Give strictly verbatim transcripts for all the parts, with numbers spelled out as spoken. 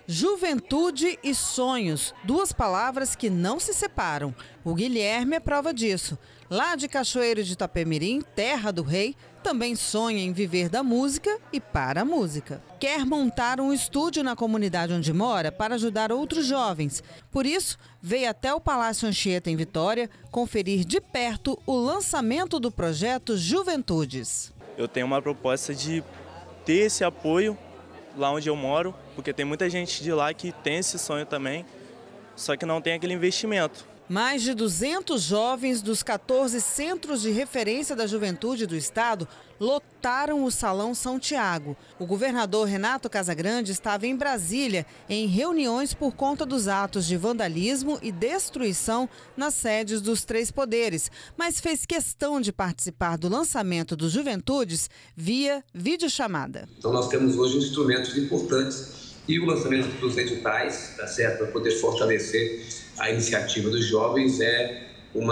Juventude e sonhos, duas palavras que não se separam. O Guilherme é prova disso. Lá de Cachoeiro de Itapemirim, terra do rei, também sonha em viver da música e para a música. Quer montar um estúdio na comunidade onde mora para ajudar outros jovens. Por isso, veio até o Palácio Anchieta, em Vitória, conferir de perto o lançamento do projeto Juventudes. Eu tenho uma proposta de ter esse apoio lá onde eu moro, porque tem muita gente de lá que tem esse sonho também, só que não tem aquele investimento. Mais de duzentos jovens dos quatorze centros de referência da juventude do estado lotaram o Salão São Tiago. O governador Renato Casagrande estava em Brasília em reuniões por conta dos atos de vandalismo e destruição nas sedes dos três poderes, mas fez questão de participar do lançamento dos Juventudes via videochamada. Então nós temos hoje instrumentos importantes e o lançamento dos editais, tá certo, para poder fortalecer a iniciativa dos jovens é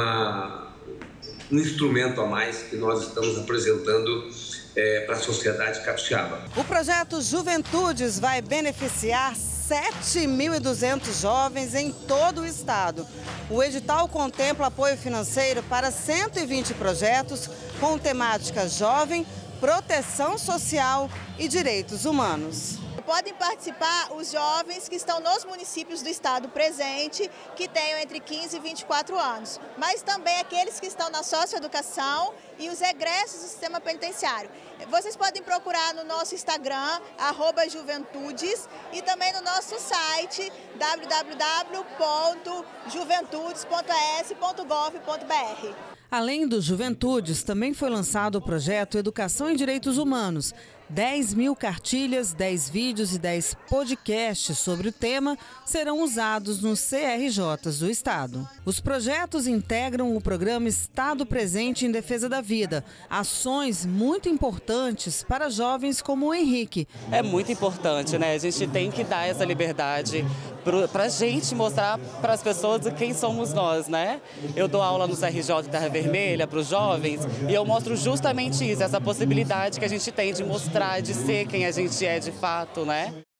uma, um instrumento a mais que nós estamos apresentando é, para a sociedade capixaba. O projeto Juventudes vai beneficiar sete mil e duzentos jovens em todo o estado. O edital contempla apoio financeiro para cento e vinte projetos com temática jovem, proteção social e direitos humanos. Podem participar os jovens que estão nos municípios do estado presente, que tenham entre quinze e vinte e quatro anos, mas também aqueles que estão na socioeducação e os egressos do sistema penitenciário. Vocês podem procurar no nosso Instagram, arroba juventudes, e também no nosso site, w w w ponto juventudes ponto a s ponto gov ponto b r. Além dos Juventudes, também foi lançado o projeto Educação e Direitos Humanos. dez mil cartilhas, dez vídeos e dez podcasts sobre o tema serão usados nos C R Js do estado. Os projetos integram o programa Estado Presente em Defesa da Vida, ações muito importantes para jovens como o Henrique. É muito importante, né? A gente tem que dar essa liberdade para a gente mostrar para as pessoas quem somos nós, né? Eu dou aula no C R J Terra Vermelha para os jovens e eu mostro justamente isso, essa possibilidade que a gente tem de mostrar, de ser quem a gente é de fato, né?